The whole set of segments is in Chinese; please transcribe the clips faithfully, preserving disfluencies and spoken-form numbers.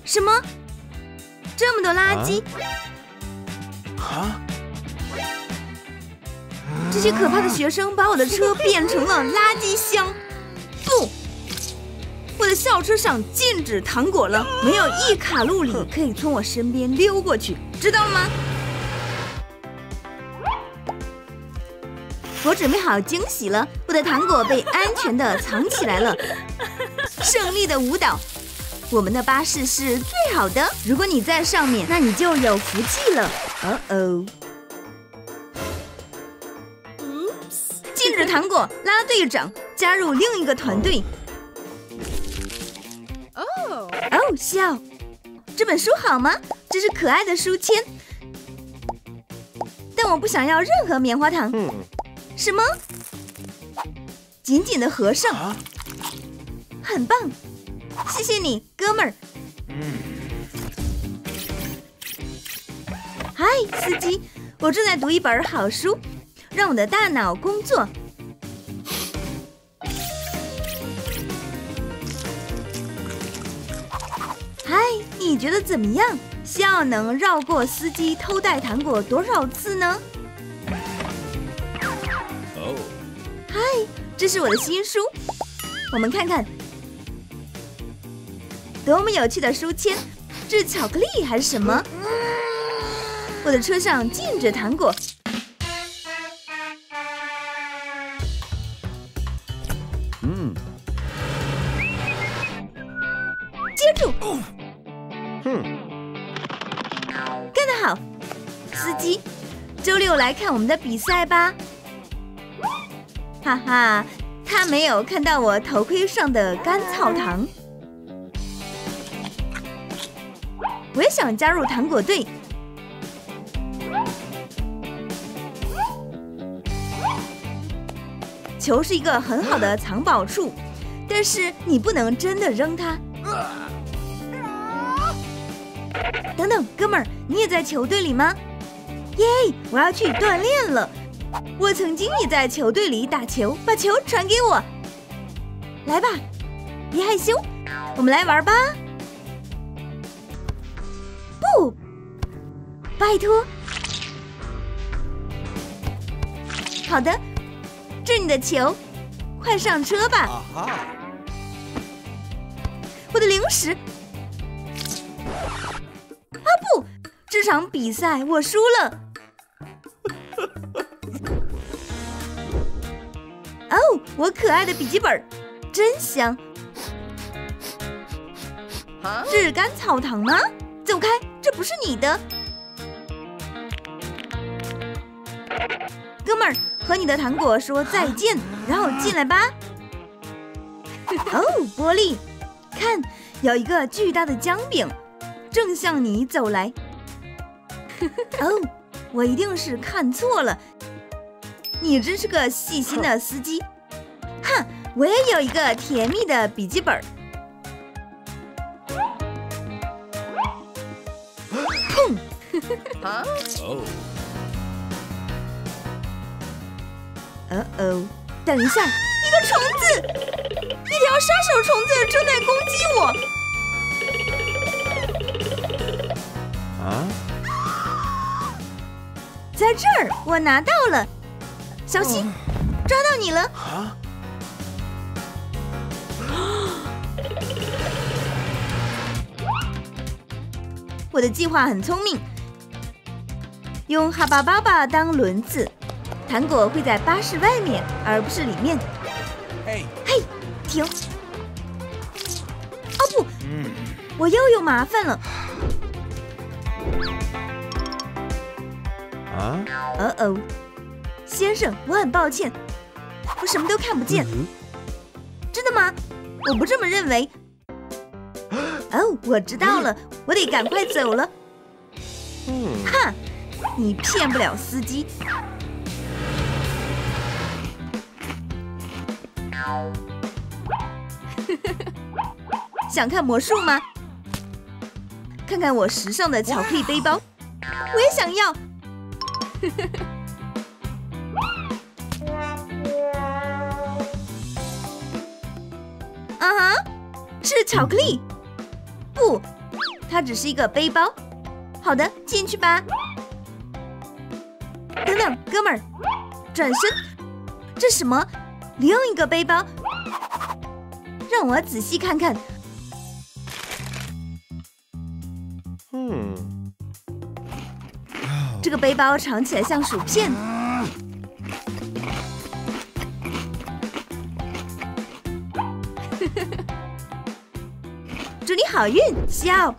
什么？这么多垃圾！ 啊！ 这些可怕的学生把我的车变成了垃圾箱。不，我的校车上禁止糖果了，没有一卡路里可以从我身边溜过去，知道了吗？我准备好惊喜了，我的糖果被安全地藏起来了。胜利的舞蹈，我们的巴士是最好的。如果你在上面，那你就有福气了。哦哦。禁止糖果，拉队长加入另一个团队。哦哦，笑，这本书好吗？这是可爱的书签，但我不想要任何棉花糖。 嗯、 什么？紧紧的合上， 啊、 很棒，谢谢你，哥们儿。 嗯。 嗨，司机，我正在读一本好书。让我的大脑工作。嗨，你觉得怎么样？笑能绕过司机偷带糖果多少次呢？ 哦。 嗨，这是我的新书，我们看看，多么有趣的书签！这是巧克力还是什么？我的车上禁止糖果。 嗯， 接住！ 哼， 干得好，司机！周六来看我们的比赛吧。哈哈，他没有看到我头盔上的甘草糖。我也想加入糖果队。球是一个很好的藏宝处，但是你不能真的扔它。等等，哥们儿，你也在球队里吗？耶，我要去锻炼了。我曾经也在球队里打球，把球传给我。来吧，别害羞，我们来玩吧。不，拜托。好的。这是你的球，快上车吧！ 啊哈！ 我的零食！啊不，这场比赛我输了。哦，我可爱的笔记本，真香！这是甘草糖吗？走开，这不是你的。哥们儿，和你的糖果说再见，然后进来吧。哦，玻璃，看，有一个巨大的姜饼，正向你走来。哦，我一定是看错了。你真是个细心的司机。哈，我也有一个甜蜜的笔记本。砰！ 啊？哦。 哦哦，等一下，一个虫子，一条杀手虫子正在攻击我。 啊！ 在这儿，我拿到了，小心，哦、抓到你了！ 啊！ 我的计划很聪明，用哈巴巴巴当轮子。糖果会在巴士外面，而不是里面。 嘿， 嘿，停！哦不， 嗯、 我又有麻烦了。 啊？ 哦哦，先生，我很抱歉，我什么都看不见。嗯、真的吗？我不这么认为。哦，我知道了，我得赶快走了。 嗯， 哈，你骗不了司机。想看魔术吗？看看我时尚的巧克力背包，我也想要。啊哈，是巧克力？不， 它只是一个背包。好的，进去吧。等等，哥们儿，转身，这什么？另一个背包，让我仔细看看。 嗯， 这个背包尝起来像薯片。祝你好运，笑。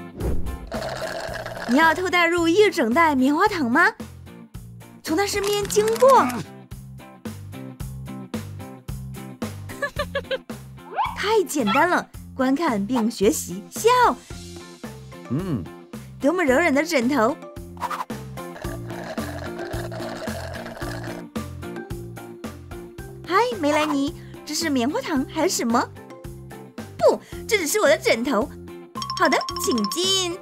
你要偷带入一整袋棉花糖吗？从他身边经过。太简单了，观看并学习，笑。 嗯， 多么柔软的枕头。嗨，梅兰妮，这是棉花糖还是什么？不，这只是我的枕头。好的，请进。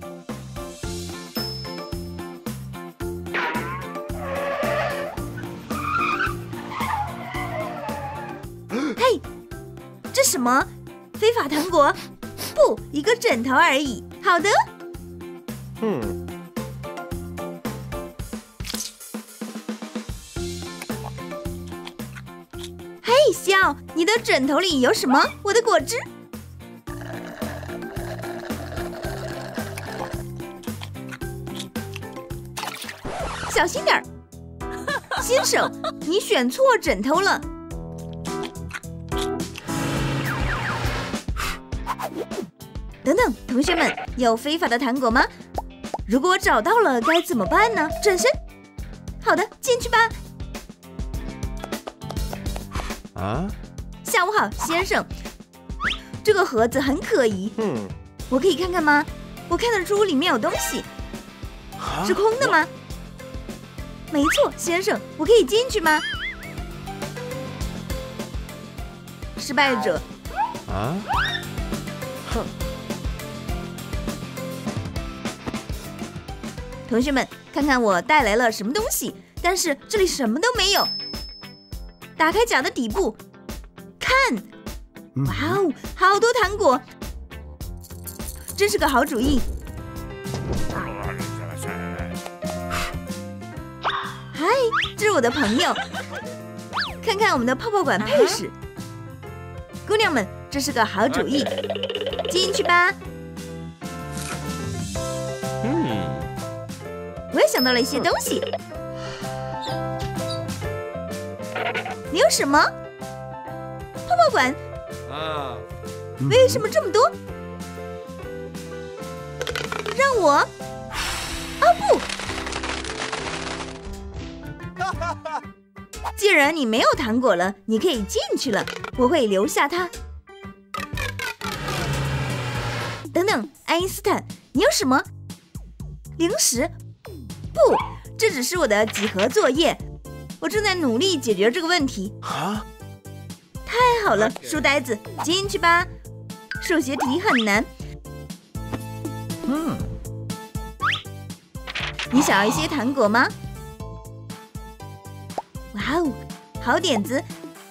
嘿，这什么？非法糖果？不，一个枕头而已。好的。 嗯。 嘿，笑，你的枕头里有什么？我的果汁。小心点儿，先生，你选错枕头了。等等，同学们，有非法的糖果吗？如果我找到了，该怎么办呢？转身。好的，进去吧。 啊？ 下午好，先生。这个盒子很可疑。 嗯， 我可以看看吗？我看得出里面有东西。是空的吗？没错，先生，我可以进去吗？失败者。 啊？哼。 同学们，看看我带来了什么东西，但是这里什么都没有。打开甲的底部，看，哇哦，好多糖果，真是个好主意。嗨，这是我的朋友，看看我们的泡泡馆配饰。姑娘们，这是个好主意，进去吧。 嗯， 我也想到了一些东西。你有什么？泡泡馆？ 啊？ 为什么这么多？让我……啊不！既然你没有糖果了，你可以进去了，我会留下它。等等，爱因斯坦，你有什么？零食？不，这只是我的几何作业，我正在努力解决这个问题。 啊？ 太好了，书呆子，进去吧。数学题很难。 嗯。 你想要一些糖果吗？哇哦，好点子！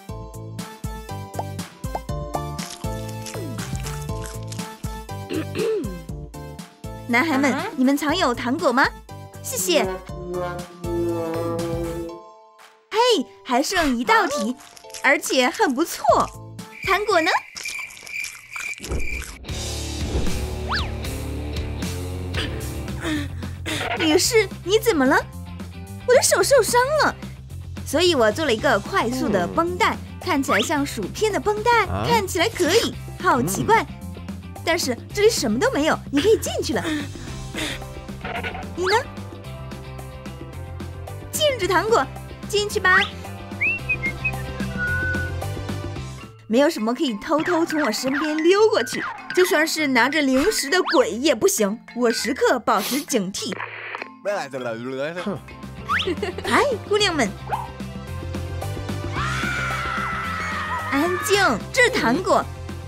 男孩们，你们藏有糖果吗？谢谢。嘿，还剩一道题，而且很不错。糖果呢？女士，你怎么了？我的手受伤了，所以我做了一个快速的绷带，看起来像薯片的绷带， 啊、 看起来可以。好奇怪，嗯、但是这里什么都没有，你可以进去了。你呢？禁止糖果，进去吧。没有什么可以偷偷从我身边溜过去，就算是拿着零食的鬼也不行。我时刻保持警惕。嗨，姑娘们，安静，这是糖果。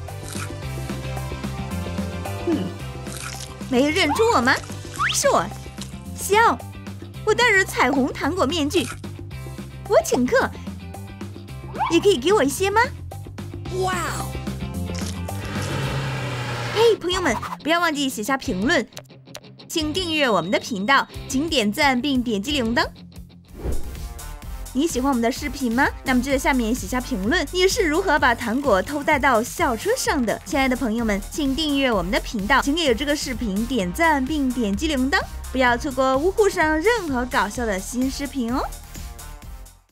没认出我吗？是我，笑。我戴着彩虹糖果面具。我请客，也可以给我一些吗？哇哦！ 嘿，朋友们，不要忘记写下评论，请订阅我们的频道，请点赞并点击铃铛。你喜欢我们的视频吗？那么就在下面写下评论，你是如何把糖果偷带到校车上的？亲爱的朋友们，请订阅我们的频道，请给这个视频点赞并点击铃铛，不要错过呜呼上任何搞笑的新视频哦。